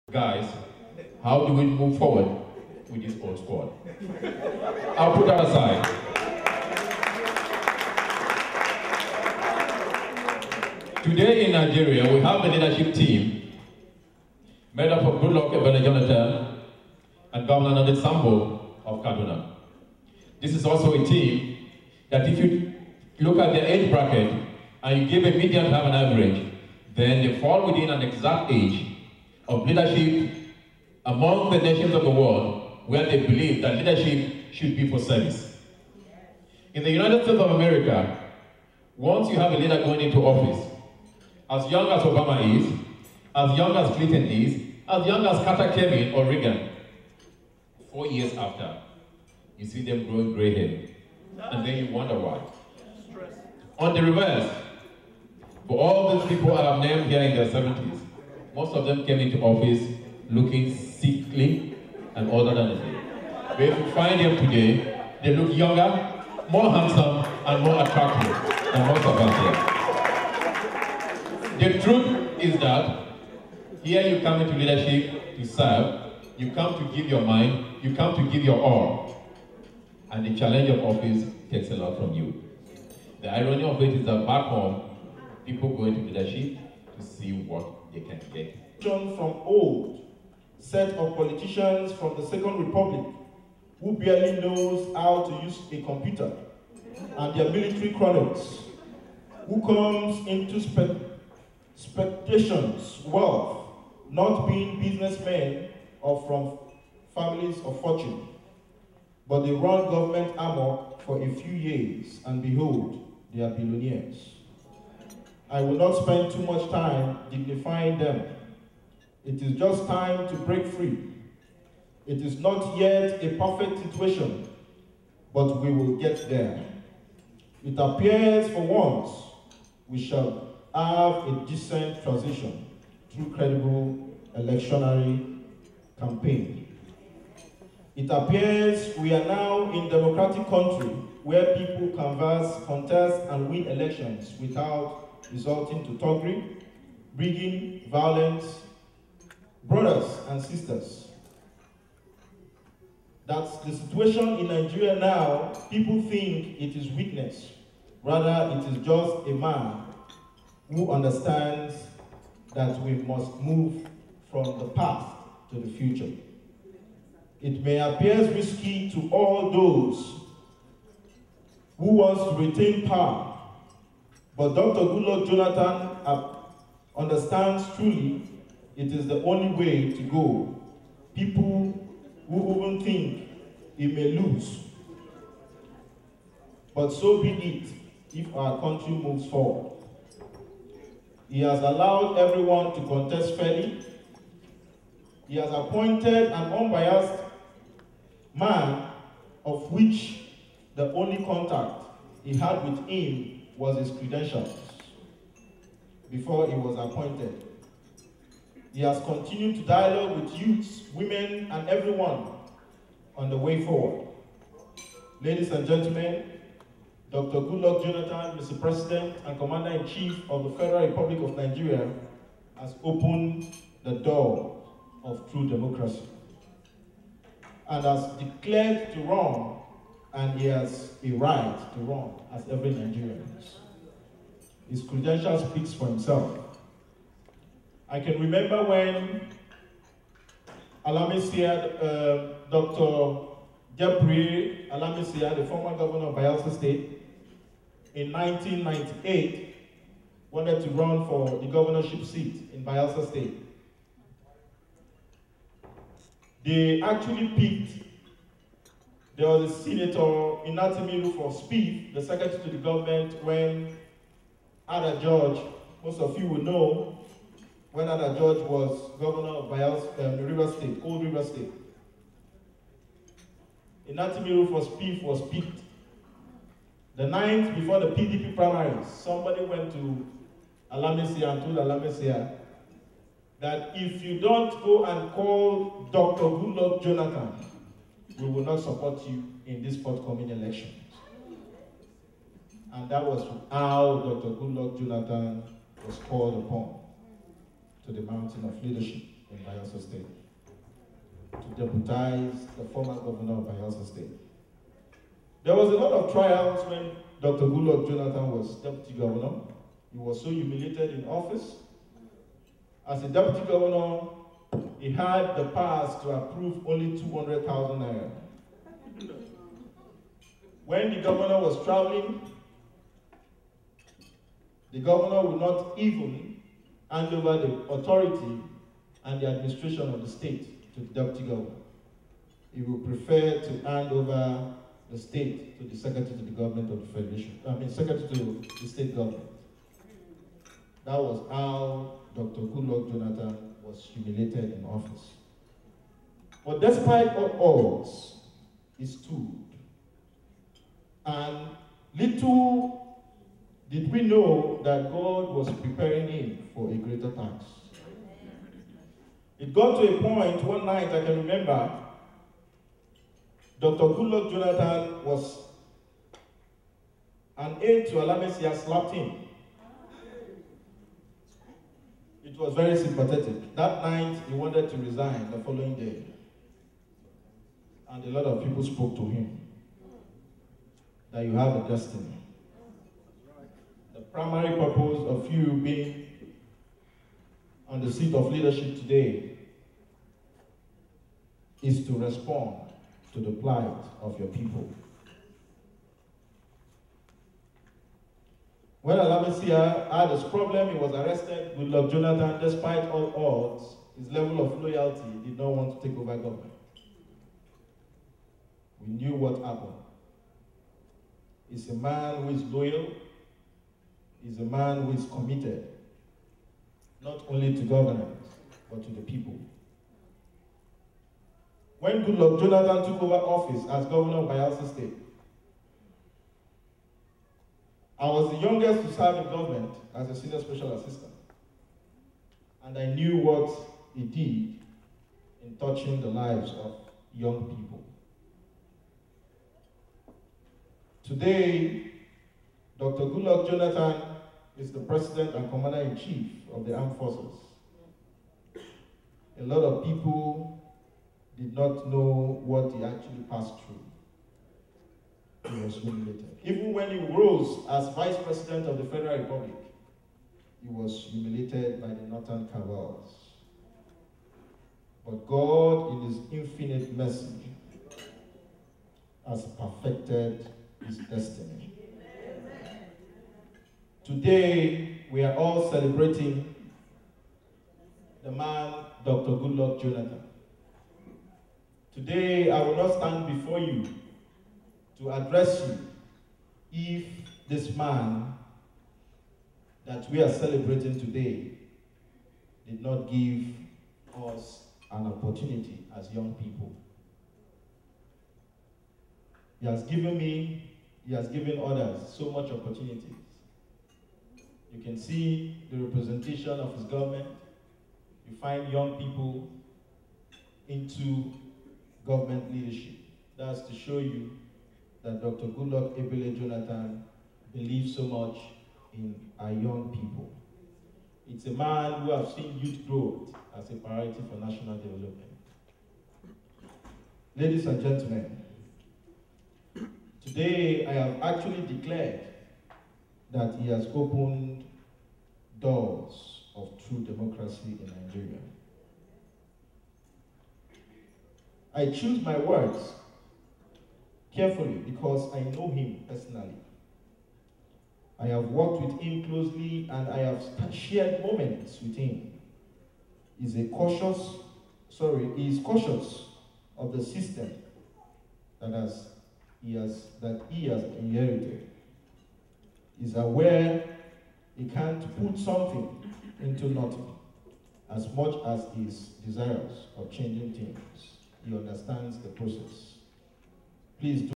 Guys, how do we move forward with this old squad? I'll put that aside. Today in Nigeria, we have a leadership team made up of Goodluck Ebele Jonathan and Governor Nandi Sambo of Kaduna. This is also a team that if you look at their age bracket and you give a median to have an average, then they fall within an exact age of leadership among the nations of the world where they believe that leadership should be for service. In the United States of America, once you have a leader going into office, as young as Obama is, as young as Clinton is, as young as Carter came in or Reagan, 4 years after, you see them growing gray hair, and then you wonder why. On the reverse, for all these people I have named here in their 70s, most of them came into office looking sickly and older than they. But if you find them today, they look younger, more handsome, and more attractive than most of us here. The truth is that here you come into leadership to serve, you come to give your mind, you come to give your all. And the challenge of office takes a lot from you. The irony of it is that back home, people go into leadership to see what they can get. From old set of politicians from the Second Republic who barely knows how to use a computer, and their military chronicles, who comes into speculations, wealth, not being businessmen or from families of fortune, but they run government amok for a few years, and behold, they are billionaires. I will not spend too much time dignifying them. It is just time to break free. It is not yet a perfect situation, but we will get there. It appears for once we shall have a decent transition through credible electionary campaign. It appears we are now in a democratic country where people canvass, contest, and win elections without resulting to thuggery, rigging, violence. Brothers and sisters, that's the situation in Nigeria now. People think it is weakness. Rather, it is just a man who understands that we must move from the past to the future. It may appear risky to all those who want to retain power, but Dr. Goodluck Jonathan understands truly it is the only way to go. People who even think he may lose. But so be it if our country moves forward. He has allowed everyone to contest fairly. He has appointed an unbiased man, of which the only contact he had with him was his credentials before he was appointed. He has continued to dialogue with youths, women, and everyone on the way forward. Ladies and gentlemen, Dr. Goodluck Jonathan, Mr. President and Commander-in-Chief of the Federal Republic of Nigeria, has opened the door of true democracy and has declared to run, and he has a right to run as every Nigerian. His credential speaks for himself. I can remember when Alamisia, Dr. Jeffrey Alamisia, the former governor of Bayelsa State, in 1998, wanted to run for the governorship seat in Bayelsa State. They actually picked, there was a senator, Inatimi Rufus-Spieth, the secretary to the government, when Ada George, most of you will know, when Ada George was governor of River State, Old River State. Inatimi Rufus-Spieth was picked. The night before the PDP primaries, somebody went to Alamisia and told Alamisia that if you don't go and call Dr. Goodluck Jonathan, we will not support you in this forthcoming election. And that was how Dr. Goodluck Jonathan was called upon to the mountain of leadership. in Bayelsa State to deputize the former governor of Bayelsa State. There was a lot of trials when Dr. Goodluck Jonathan was deputy governor. He was so humiliated in office. As a deputy governor, he had the powers to approve only 200,000 naira. When the governor was traveling, the governor would not even hand over the authority and the administration of the state to the deputy governor. He would prefer to hand over the state to the secretary to the government of the federation. Secretary to the state government. That was how Dr. Goodluck Jonathan was humiliated in office. But despite all odds, he stood. And little did we know that God was preparing him for a greater task. It got to a point one night, I can remember, Dr. Goodluck Jonathan was an aide to Alamesia slapped him. It was very sympathetic. That night, he wanted to resign the following day. And a lot of people spoke to him that you have a destiny. The primary purpose of you being on the seat of leadership today is to respond to the plight of your people. When Alamesia had this problem, he was arrested. Goodluck Jonathan, despite all odds, his level of loyalty did not want to take over government. We knew what happened. He's a man who is loyal. He's a man who is committed, not only to governance, but to the people. When Goodluck Jonathan took over office as governor of Bayelsa State, I was the youngest to serve in government as a senior special assistant. And I knew what he did in touching the lives of young people. Today, Dr. Goodluck Jonathan is the President and Commander-in-Chief of the Armed Forces. A lot of people did not know what he actually passed through. He was humiliated. Even when he rose as Vice President of the Federal Republic, he was humiliated by the Northern cabals. But God, in his infinite mercy, has perfected his destiny. Amen. Today, we are all celebrating the man, Dr. Goodluck Jonathan. Today, I will not stand before you to address you if this man that we are celebrating today did not give us an opportunity as young people. He has given me, he has given others so much opportunities. You can see the representation of his government. You find young people into government leadership. That's to show you that Dr. Goodluck Ebele Jonathan believes so much in our young people. It's a man who has seen youth growth as a priority for national development. Ladies and gentlemen, today I have actually declared that he has opened doors of true democracy in Nigeria. I choose my words carefully because I know him personally. I have worked with him closely and I have shared moments with him. He is cautious of the system that he has inherited. He's aware he can't put something into nothing as much as he is desirous of changing things. He understands the process. Please do